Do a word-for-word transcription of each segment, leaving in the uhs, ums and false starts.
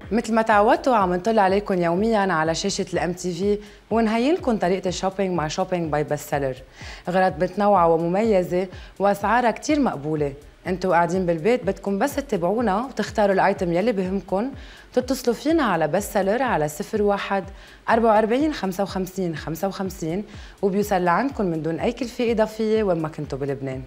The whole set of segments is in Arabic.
مثل ما تعودتوا عم نطل عليكم يوميا على شاشة الام تي في ونهين لكم طريقة الشوبينج مع شوبينج باي بست سيلر. غرض متنوعة ومميزة واسعارها كتير مقبولة. انتوا قاعدين بالبيت بدكم بس تتابعونا وتختاروا الايتم يلي بهمكم، تتصلوا فينا على بست سيلر على صفر واحد أربعة وأربعين خمسة وخمسين خمسة وخمسين وبيوصل لعندكم من دون اي كلفة اضافية وين ما كنتوا بلبنان.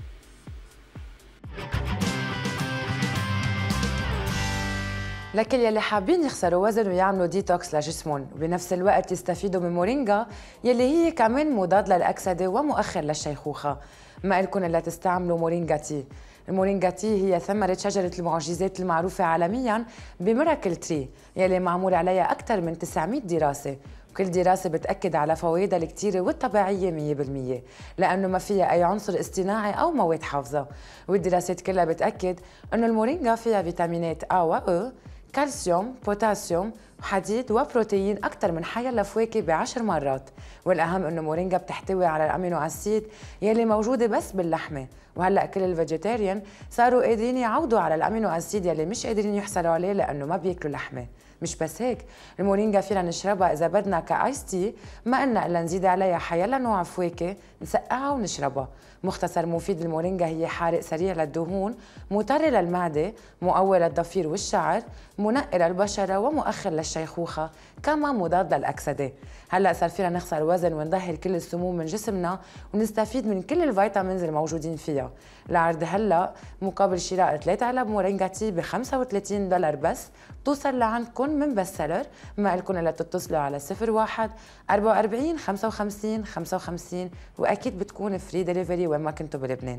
لكل يلي حابين يخسروا وزن ويعملوا ديتوكس لجسمهم وبنفس الوقت يستفيدوا من مورينجا يلي هي كمان مضاد للأكسدة ومؤخر للشيخوخة، ما إلكن إلا تستعملوا مورينجا تي. المورينجا تي هي ثمرة شجرة المعجزات المعروفة عالميا بميراكل تري يلي معمول عليها أكثر من تسعمية دراسة، وكل دراسة بتأكد على فوائدها الكتيرة والطبيعية مية بالمية لأنه ما فيها أي عنصر اصطناعي أو مواد حافظة، والدراسات كلها بتأكد أنه المورينجا فيها فيتامينات A و E، كالسيوم، بوتاسيوم، حديد وبروتين أكثر من حيلا فواكه بعشر مرات، والأهم إنه مورينجا بتحتوي على الأمينو أسيد يلي موجودة بس باللحمة، وهلا كل الفيجيتيريان صاروا قادرين يعوضوا على الأمينو أسيد يلي مش قادرين يحصلوا عليه لأنه ما بياكلوا لحمة. مش بس هيك، المورينجا فينا نشربها إذا بدنا كآيس تي، ما إلنا إلا نزيد عليها حيلا نوع فواكه نسقعها ونشربها. مختصر مفيد، المورينجا هي حارق سريع للدهون، مطري للمعدة، مقوي للضفير والشعر، منقي للبشرة ومؤخر للشيخوخة، كمان مضاد للأكسدة. هلا صار فينا نخسر وزن ونظهر كل السموم من جسمنا ونستفيد من كل الفيتامينز الموجودين فيها. العرض هلا مقابل شراء ثلاثة علب مورينجا تي ب خمسة وثلاثين دولار بس توصل لعندكم من بست سيلر، ما لكم الا تتصلوا على صفر واحد أربعة وأربعين خمسة وخمسين خمسة وخمسين واكيد بتكون فري دليفري وين ما كنتوا بلبنان.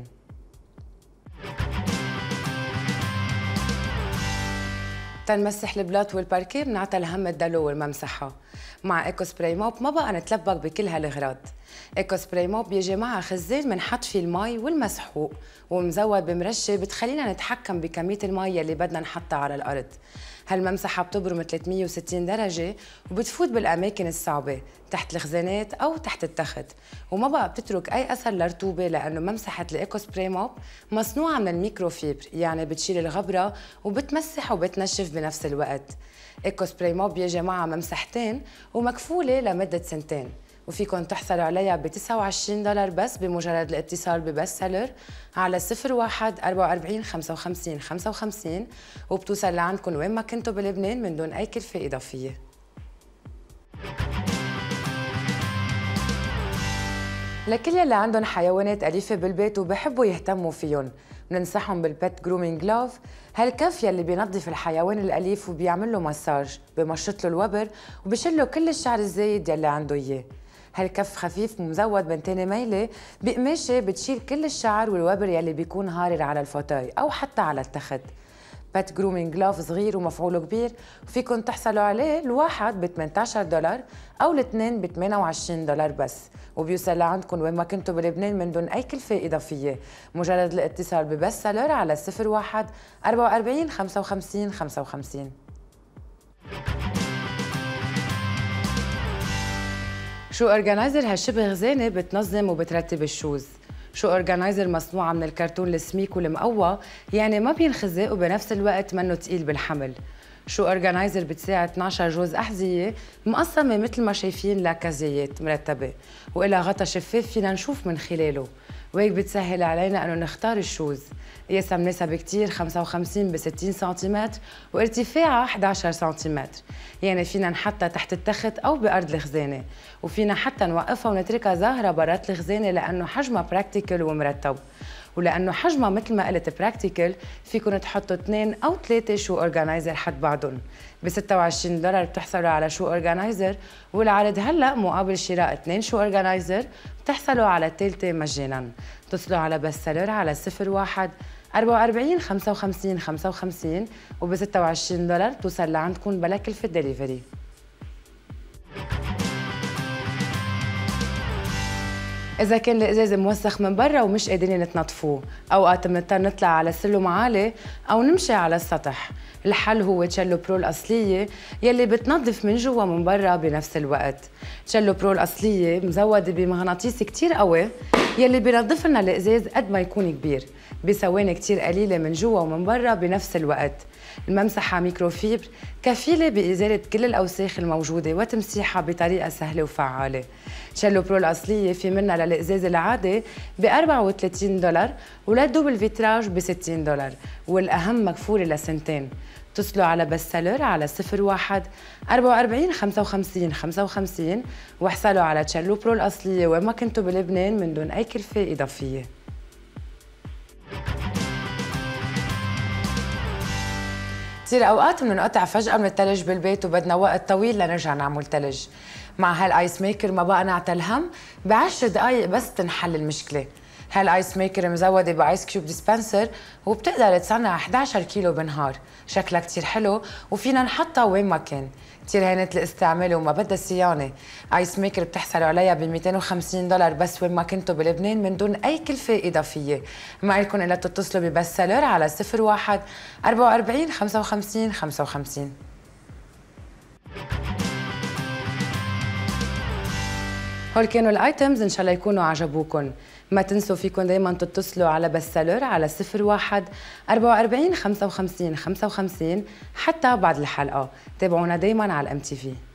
تنمسح البلاط والباركيه بنعطى الهم الدلو والممسحه. مع ايكو سبراي موب ما بقى نتلبك بكل هالاغراض. ايكو سبراي موب بيجي معها خزان منحط فيه المي والمسحوق ومزود بمرشه بتخلينا نتحكم بكميه المي يلي بدنا نحطها على الارض. هالممسحه بتبرم ثلاثمية وستين درجه وبتفوت بالاماكن الصعبه تحت الخزانات او تحت التخت، وما بقى بتترك اي اثر لرطوبه لانه ممسحه الايكو سبراي موب مصنوعه من الميكروفيبر، يعني بتشيل الغبره وبتمسح وبتنشف بنفس الوقت. ايكو سبراي موب بيجي معها ممسحتين ومكفوله لمده سنتين، وفيكن تحصلوا عليها ب تسعة وعشرين دولار بس بمجرد الاتصال ببست سيلر على صفر واحد أربعة وأربعين خمسة وخمسين خمسة وخمسين وبتوصل لعندكم وين ما كنتوا بلبنان من دون أي كلفة إضافية. لكل يلي عندهم حيوانات أليفة بالبيت وبحبوا يهتموا فيهم، بننصحهم بالبيت جرومينج جلوف، هالكف يلي بينظف الحيوان الأليف وبيعمل له مساج، بمشط له الوبر وبشيل له كل الشعر الزايد يلي عنده إياه. هالكف خفيف ومزود بنتين ميلة بقماشة بتشيل كل الشعر والوبر يلي بيكون هارر على الفوتاي أو حتى على التخت. بيت جرومينج جلوف صغير ومفعوله كبير، وفيكن تحصلوا عليه الواحد ب ثمانية عشر دولار أو الاثنين ب ثمانية وعشرين دولار بس، وبيوصل لعندكم وين ما كنتوا بلبنان من دون أي كلفة إضافية، مجرد الاتصال ببست سيلر على صفر واحد أربعة وأربعين خمسة وخمسين خمسة وخمسين. شو أورجانايزر هالشبه غزانة بتنظم وبترتب الشوز. شو أورجانايزر مصنوعة من الكرتون السميك والمقوى، يعني ما بينخزق وبنفس الوقت منه تقيل بالحمل. شو أورجانايزر بتساعد اثني عشر جوز أحذية مقسمة مثل ما شايفين لاكازيات مرتبة، وإلها غطا شفاف فينا نشوف من خلاله، وهيك بتسهل علينا أنه نختار الشوز. قياسها مناسب كتير، خمسة وخمسين ب ستين سنتيمتر وارتفاعها أحد عشر سنتيمتر، يعني فينا نحطها تحت التخت أو بأرض الخزانة، وفينا حتى نوقفها ونتركها ظاهرة برات الخزانة لأنه حجمها براكتيكل ومرتب. ولأنه حجمها مثل ما قلت براكتيكل فيكن تحطوا اثنين أو ثلاثة شو أورجانايزر حد بعضهم. ب ستة وعشرين دولار بتحصلوا على شو أورجانايزر، والعرض هلا مقابل شراء اثنين شو أورجانايزر بتحصلوا على الثالثة مجانا. اتصلوا على بست سيلر على صفر واحد أربعة وأربعين خمسة وخمسين خمسة وخمسين وب ستة وعشرين دولار بتوصل لعندكم بلا كلفة دليفري. إذا كان الإزاز موسخ من برا ومش قادرين نتنظفوه، أوقات بنضطر نطلع على سلم عالي أو نمشي على السطح. الحل هو تشيلو برو الأصلية يلي بتنظف من جوا ومن برا بنفس الوقت. تشيلو برو الأصلية مزودة بمغناطيس كتير قوي يلي بينظف لنا الإزاز قد ما يكون كبير بثواني كتير قليلة من جوا ومن برا بنفس الوقت. الممسحة ميكروفيبر كفيلة بإزالة كل الأوساخ الموجودة وتمسيحها بطريقة سهلة وفعالة. تشيلو برو الأصلية في منها للإزاز العادي ب أربعة وثلاثين دولار وللدوبل فيتراج ب ستين دولار، والأهم مكفولة لسنتين. اتصلوا على بستسيلر على صفر واحد أربعة وأربعين خمسة وخمسين خمسة وخمسين واحصلوا على تشيلو برو الأصلية وين ما كنتوا بلبنان من دون أي كلفة إضافية. كثير اوقات بننقطع فجأة من الثلج بالبيت وبدنا وقت طويل لنرجع نعمل ثلج. مع هالايس ميكر ما بقى نعطي هم، بعشر دقائق بس تنحل المشكلة. هالايس ميكر مزودة بايس كيوب ديسبنسر وبتقدر تصنع إحدى عشر كيلو بنهار، شكلها كتير حلو وفينا نحطها وين ما كان. كتير هينة الاستعمال وما بدها صيانة. ايس ميكر بتحصلوا عليها ب مئتين وخمسين دولار بس وين ما كنتوا بلبنان من دون أي كلفة إضافية. ما إلكم إلا تتصلوا ببستسيلر على صفر واحد أربعة وأربعين خمسة وخمسين خمسة وخمسين. هول كانوا الايتمز، ان شاء الله يكونوا عجبوكم. ما تنسوا فيكم دايما تتصلوا على بستسيلر على صفر واحد أربعة وأربعين خمسة وخمسين خمسة وخمسين حتى بعد الحلقة. تابعونا دايما على الام تي في.